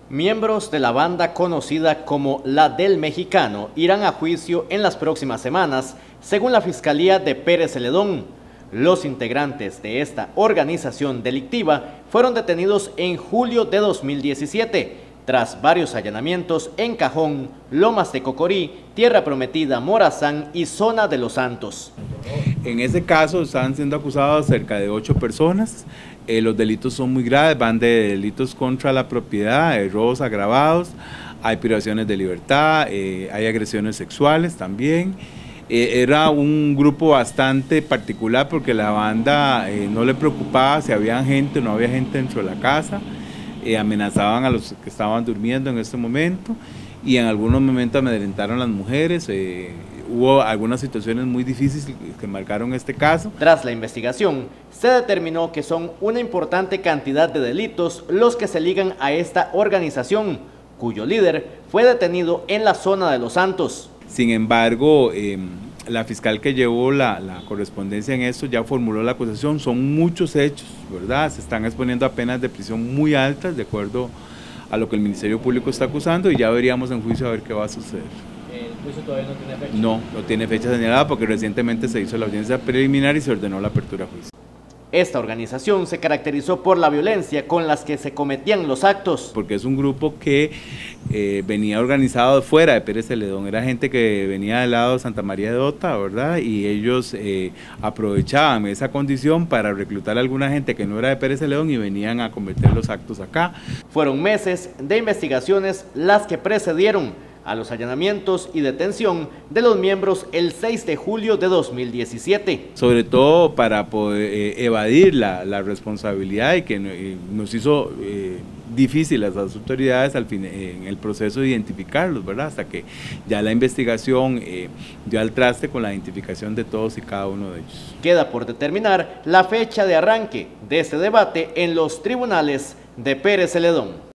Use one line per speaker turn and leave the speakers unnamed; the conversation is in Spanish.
Miembros de la banda conocida como La del Mexicano irán a juicio en las próximas semanas, según la Fiscalía de Pérez Celedón. Los integrantes de esta organización delictiva fueron detenidos en julio de 2017, tras varios allanamientos en Cajón, Lomas de Cocorí, Tierra Prometida, Morazán y Zona de los Santos.
En ese caso están siendo acusados cerca de 8 personas. Los delitos son muy graves, van de delitos contra la propiedad, robos agravados, hay privaciones de libertad, hay agresiones sexuales también. Era un grupo bastante particular porque la banda no le preocupaba si había gente o no había gente dentro de la casa, amenazaban a los que estaban durmiendo en ese momento y en algunos momentos amedrentaron a las mujeres. Hubo algunas situaciones muy difíciles que marcaron este caso.
Tras la investigación, se determinó que son una importante cantidad de delitos los que se ligan a esta organización, cuyo líder fue detenido en la Zona de los Santos.
Sin embargo, la fiscal que llevó la correspondencia en esto ya formuló la acusación. Son muchos hechos, ¿verdad? Se están exponiendo a penas de prisión muy altas, de acuerdo a lo que el Ministerio Público está acusando, y ya veríamos en juicio a ver qué va a suceder.
¿El juicio todavía no tiene fecha?
No tiene fecha señalada porque recientemente se hizo la audiencia preliminar y se ordenó la apertura a juicio.
Esta organización se caracterizó por la violencia con las que se cometían los actos.
Porque es un grupo que venía organizado fuera de Pérez Celedón, era gente que venía del lado de Santa María de Dota, ¿verdad? Y ellos aprovechaban esa condición para reclutar a alguna gente que no era de Pérez Celedón y venían a cometer los actos acá.
Fueron meses de investigaciones las que precedieron a los allanamientos y detención de los miembros el 6 de julio de 2017.
Sobre todo para poder evadir la responsabilidad y que nos hizo difícil a las autoridades en el proceso de identificarlos, ¿verdad? Hasta que ya la investigación dio al traste con la identificación de todos y cada uno de ellos.
Queda por determinar la fecha de arranque de este debate en los tribunales de Pérez Celedón.